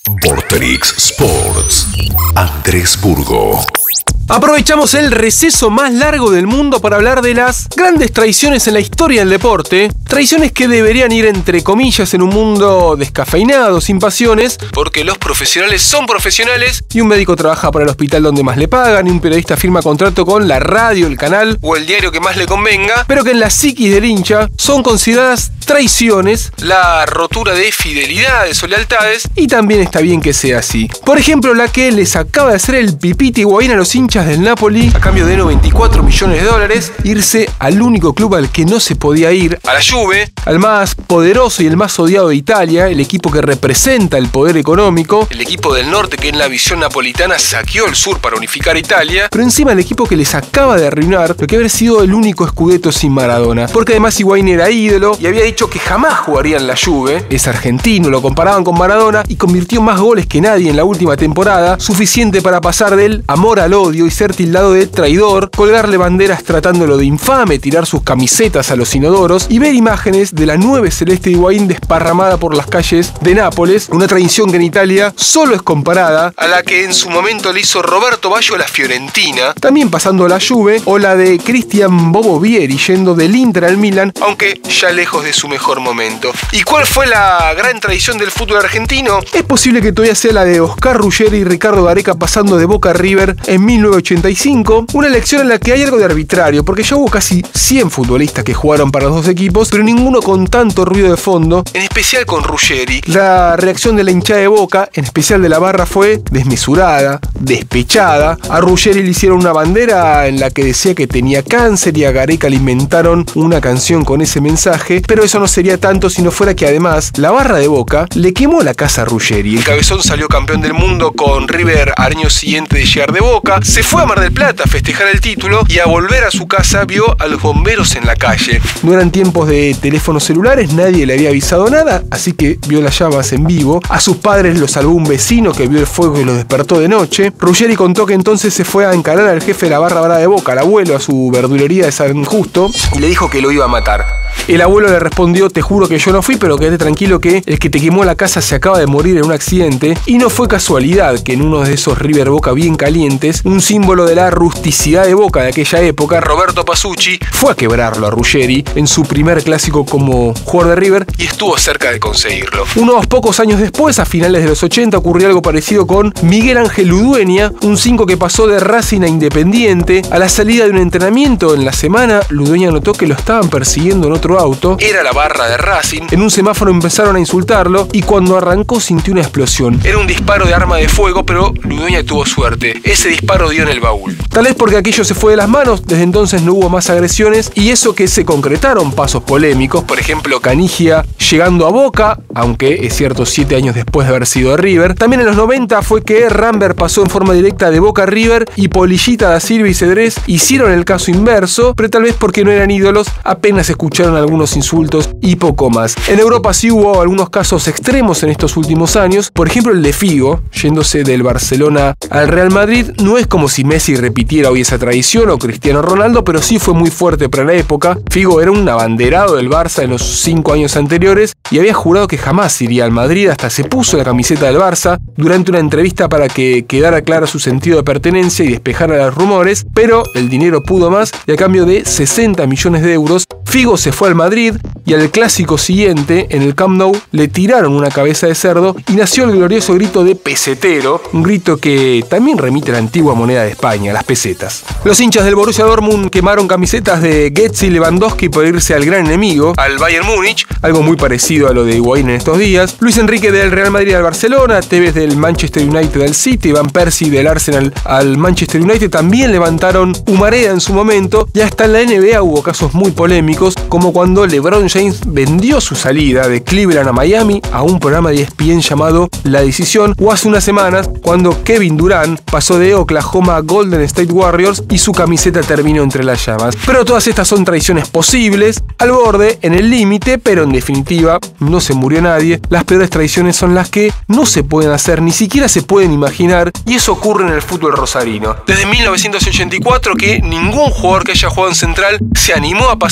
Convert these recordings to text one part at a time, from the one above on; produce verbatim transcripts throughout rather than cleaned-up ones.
Vorterix Sports, Andrés Burgo. Aprovechamos el receso más largo del mundo para hablar de las grandes traiciones en la historia del deporte. Traiciones que deberían ir entre comillas en un mundo descafeinado, sin pasiones, porque los profesionales son profesionales y un médico trabaja para el hospital donde más le pagan y un periodista firma contrato con la radio, el canal o el diario que más le convenga, pero que en la psiquis del hincha son consideradas traiciones, la rotura de fidelidades o lealtades, y también está bien que sea así. Por ejemplo, la que les acaba de hacer el Pipita Higuaín a los hinchas del Napoli a cambio de noventa y cuatro millones de dólares, irse al único club al que no se podía ir, a la Juve, al más poderoso y el más odiado de Italia, el equipo que representa el poder económico, el equipo del norte que en la visión napolitana saqueó el sur para unificar Italia, pero encima el equipo que les acaba de arruinar lo que habría sido el único scudetto sin Maradona, porque además Higuaín era ídolo y había dicho que jamás jugaría en la Juve, es argentino, lo comparaban con Maradona y convirtió más goles que nadie en la última temporada, suficiente para pasar del amor al odio y ser tildado de traidor, colgarle banderas tratándolo de infame, tirar sus camisetas a los inodoros y ver imágenes de la nueve celeste de Higuaín desparramada por las calles de Nápoles, una tradición que en Italia solo es comparada a la que en su momento le hizo Roberto Baggio a la Fiorentina, también pasando a la Juve, o la de Cristian Bobo Vieri yendo del Inter al Milan, aunque ya lejos de su mejor momento. ¿Y cuál fue la gran tradición del fútbol argentino? Es posible que todavía sea la de Oscar Ruggeri y Ricardo Gareca pasando de Boca a River en mil novecientos ochenta y cinco, una elección en la que hay algo de arbitrario, porque ya hubo casi cien futbolistas que jugaron para los dos equipos, pero ninguno con tanto ruido de fondo, en especial con Ruggeri. La reacción de la hinchada de Boca, en especial de la barra, fue desmesurada, despechada. A Ruggeri le hicieron una bandera en la que decía que tenía cáncer y a Gareca le inventaron una canción con ese mensaje, pero eso no sería tanto si no fuera que además la barra de Boca le quemó la casa a Ruggeri. El cabezón salió campeón del mundo con River al año siguiente de llegar de Boca, se fue a Mar del Plata a festejar el título y a volver a su casa vio a los bomberos en la calle. No eran tiempos de teléfonos celulares, nadie le había avisado nada, así que vio las llamas en vivo. A sus padres los salvó un vecino que vio el fuego y los despertó de noche. Ruggeri contó que entonces se fue a encarar al jefe de la barra brava de Boca, al abuelo, a su verdulería de San Justo, y le dijo que lo iba a matar. El abuelo le respondió: te juro que yo no fui, pero quédate tranquilo que el que te quemó la casa se acaba de morir en un accidente. Y no fue casualidad que en uno de esos River Boca bien calientes, un símbolo de la rusticidad de Boca de aquella época, Roberto Pasucci, fue a quebrarlo a Ruggeri en su primer clásico como jugador de River y estuvo cerca de conseguirlo. Unos pocos años después, a finales de los ochenta, ocurrió algo parecido con Miguel Ángel Ludueña, un cinco que pasó de Racing a Independiente. A la salida de un entrenamiento en la semana, Ludueña notó que lo estaban persiguiendo en otro auto, era la barra de Racing. En un semáforo empezaron a insultarlo y cuando arrancó sintió una explosión. Era un disparo de arma de fuego, pero Ludueña tuvo suerte. Ese disparo dio en el baúl. Tal vez porque aquello se fue de las manos, desde entonces no hubo más agresiones y eso que se concretaron pasos polémicos, por ejemplo Canigia llegando a Boca, aunque es cierto siete años después de haber sido de River. También en los noventa fue que Rambert pasó en forma directa de Boca a River y Polillita da Silva y Cedrés hicieron el caso inverso, pero tal vez porque no eran ídolos, apenas escucharon algunos insultos y poco más. En Europa sí hubo algunos casos extremos en estos últimos años, por ejemplo el de Figo, yéndose del Barcelona al Real Madrid. No es como si Messi repitiera hoy esa tradición o Cristiano Ronaldo, pero sí fue muy fuerte para la época. Figo era un abanderado del Barça en los cinco años anteriores y había jurado que jamás iría al Madrid, hasta se puso la camiseta del Barça durante una entrevista para que quedara claro su sentido de pertenencia y despejara los rumores, pero el dinero pudo más y a cambio de sesenta millones de euros, Figo se fue al Madrid y al clásico siguiente, en el Camp Nou, le tiraron una cabeza de cerdo y nació el glorioso grito de pesetero, un grito que también remite a la antigua moneda de España, las pesetas. Los hinchas del Borussia Dortmund quemaron camisetas de Götze y Lewandowski por irse al gran enemigo, al Bayern Múnich, algo muy parecido a lo de Higuaín en estos días. Luis Enrique del Real Madrid al Barcelona, Tevez del Manchester United al City, Van Persie del Arsenal al Manchester United también levantaron humareda en su momento, y hasta en la N B A hubo casos muy polémicos, como cuando LeBron James vendió su salida de Cleveland a Miami a un programa de E S P N llamado La Decisión, o hace unas semanas cuando Kevin Durant pasó de Oklahoma a Golden State Warriors y su camiseta terminó entre las llamas. Pero todas estas son traiciones posibles, al borde, en el límite, pero en definitiva no se murió nadie. Las peores traiciones son las que no se pueden hacer, ni siquiera se pueden imaginar, y eso ocurre en el fútbol rosarino. Desde mil novecientos ochenta y cuatro que ningún jugador que haya jugado en Central se animó a pasar a Newell's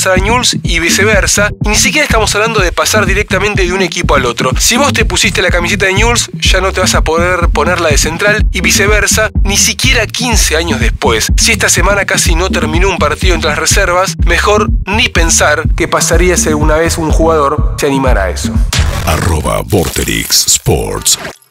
Newell's y viceversa. Y ni siquiera estamos hablando de pasar directamente de un equipo al otro. Si vos te pusiste la camiseta de Newell's, ya no te vas a poder poner la de Central y viceversa, ni siquiera quince años después. Si esta semana casi no terminó un partido entre las reservas, mejor ni pensar qué pasaría si alguna vez un jugador se animara a eso. Arroba Vorterix Sports.